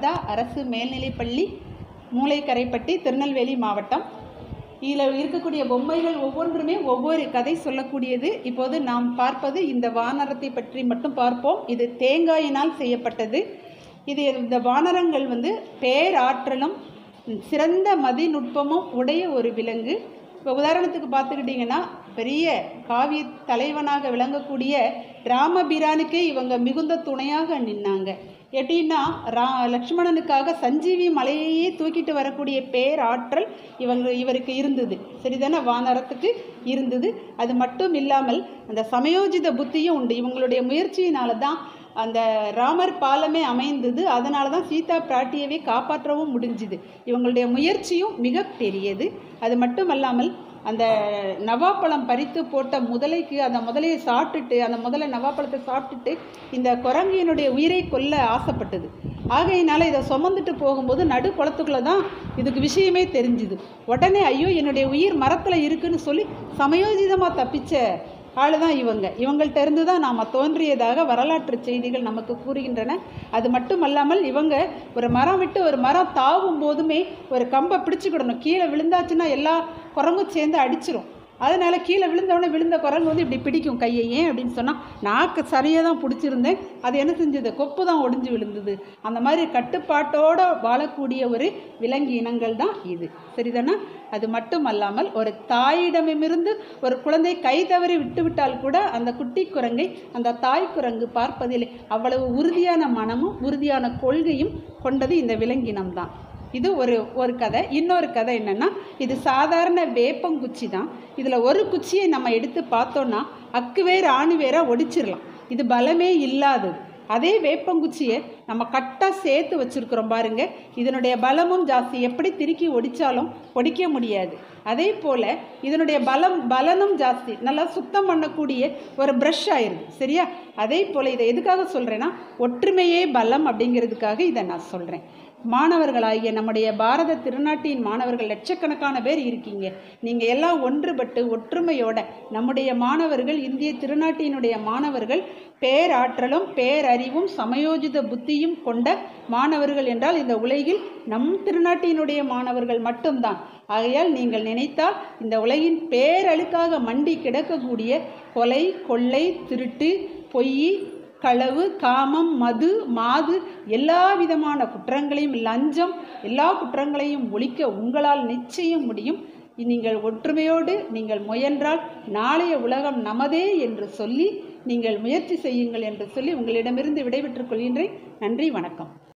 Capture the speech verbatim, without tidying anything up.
சாரதா அரசு மேல்நிலைப்பள்ளி, மூளைக்கரைப்பட்டி, திருநெல்வேலி மாவட்டம். இதில் இருக்கக்கூடிய பொம்மைகள் ஒவ்வொன்றுமே ஒவ்வொரு கதை சொல்லக்கூடியது. இப்போது நாம் பார்ப்பது இந்த வானரத்தை பற்றி மட்டும் பார்ப்போம். இது தேங்காயினால் செய்யப்பட்டது. இது இந்த வானரங்கள் வந்து பேராற்றலும் சிறந்த மதிநுட்பமும் உடைய ஒரு விலங்கு. இப்போ உதாரணத்துக்கு பார்த்துக்கிட்டிங்கன்னா, பெரிய காவிய தலைவனாக விளங்கக்கூடிய ராமபிரானுக்கே இவங்க மிகுந்த துணையாக நின்னாங்க. எப்படின்னா, ரா லக்ஷ்மணனுக்காக சஞ்சீவி மலையையே தூக்கிட்டு வரக்கூடிய பேராற்றல் இவங்க இவருக்கு இருந்தது. சரிதானே? வானரத்துக்கு இருந்தது. அது மட்டும் இல்லாமல் அந்த சமயோஜித புத்தியும் உண்டு. இவங்களுடைய முயற்சியினால தான் அந்த ராமர் பாலமே அமைந்தது. அதனால தான் சீதா பிராட்டியவே காப்பாற்றவும் முடிஞ்சுது. இவங்களுடைய முயற்சியும் மிக பெரியது. அது மட்டும் அல்லாமல் அந்த நவாப்பழம் பறித்து போட்ட முதலைக்கு அந்த முதலையை சாப்பிட்டுட்டு அந்த முதலை நவாப்பழத்தை சாப்பிட்டுட்டு இந்த குரங்கினுடைய உயிரை கொல்ல ஆசைப்பட்டது. ஆகையினால இதை சுமந்துட்டு போகும்போது நடு குளத்துக்குள்ளே தான் இதுக்கு விஷயமே தெரிஞ்சுது. உடனே ஐயோ என்னுடைய உயிர் மரத்தில் இருக்குன்னு சொல்லி சமயோஜிதமாக தப்பிச்ச ஆள் தான் இவங்க. இவங்கள்ட்ட இருந்து தான் நாம் தோன்றியதாக வரலாற்று செய்திகள் நமக்கு கூறுகின்றன. அது மட்டும் அல்லாமல் இவங்க ஒரு மரம் விட்டு ஒரு மரம் தாவும் போதுமே ஒரு கம்பை பிடிச்சிக்கிடணும். கீழே விழுந்தாச்சுன்னா எல்லா குரங்கும் சேர்ந்து அடிச்சிரும். அதனால் கீழே விழுந்தவொடனே விழுந்த குரங்கு வந்து இப்படி பிடிக்கும் கையை. ஏன் அப்படின்னு சொன்னால், நாக்கு சரியாக தான் பிடிச்சிருந்தேன், அது என்ன செஞ்சது, கொப்பு தான் ஒடிஞ்சு விழுந்தது. அந்த மாதிரி கட்டுப்பாட்டோடு வாழக்கூடிய ஒரு விலங்கு இனங்கள் தான் இது. சரிதானா? அது மட்டும் அல்லாமல் ஒரு தாயிடமிருந்து ஒரு குழந்தை கை தவறி விட்டுவிட்டால் கூட அந்த குட்டி குரங்கை அந்த தாய் குரங்கு பார்ப்பதில் அவ்வளவு உறுதியான மனமும் உறுதியான கொள்கையும் கொண்டது இந்த விலங்கினம் தான். இது ஒரு ஒரு கதை. இன்னொரு கதை என்னென்னா, இது சாதாரண வேப்பங்குச்சி தான். இதில் ஒரு குச்சியை நம்ம எடுத்து பார்த்தோன்னா அக்கு வேறு ஆணி வேறாக ஒடிச்சிடலாம். இது பலமே இல்லாதது. அதே வேப்பங்குச்சியை நம்ம கட்டாக சேர்த்து வச்சுருக்குறோம் பாருங்க. இதனுடைய பலமும் ஜாஸ்தி. எப்படி திருக்கி ஒடித்தாலும் ஒடிக்க முடியாது. அதே போல் இதனுடைய பலம் பலனும் ஜாஸ்தி. நல்லா சுத்தம் பண்ணக்கூடிய ஒரு ப்ரஷ் ஆயிடுது. சரியா? அதே போல் இதை எதுக்காக சொல்கிறேன்னா, ஒற்றுமையே பலம் அப்படிங்கிறதுக்காக இதை நான் சொல்கிறேன். மாணவர்களாகிய நம்முடைய பாரத திருநாட்டின் மாணவர்கள் லட்சக்கணக்கான பேர் இருக்கீங்க. நீங்கள் எல்லாம் ஒன்றுபட்டு ஒற்றுமையோட நம்முடைய மாணவர்கள், இந்திய திருநாட்டினுடைய மாணவர்கள் பேராற்றலும் பேரறிவும் சமயோஜித புத்தியும் கொண்ட மாணவர்கள் என்றால் இந்த உலகில் நம் திருநாட்டினுடைய மாணவர்கள் மட்டும்தான். ஆகையால் நீங்கள் நினைத்தால் இந்த உலகின் பேரழுக்காக மண்டி கிடக்கக்கூடிய கொலை, கொள்ளை, திருட்டு, பொய், களவு, காமம், மது, மாது, எல்லா விதமான குற்றங்களையும், லஞ்சம், எல்லா குற்றங்களையும் ஒழிக்க உங்களால் நிச்சயம் முடியும். நீங்கள் ஒற்றுமையோடு நீங்கள் முயன்றால் நாளைய உலகம் நமதே என்று சொல்லி நீங்கள் முயற்சி செய்யுங்கள் என்று சொல்லி உங்களிடமிருந்து விடைபெற்றுக் கொள்கின்றேன். நன்றி, வணக்கம்.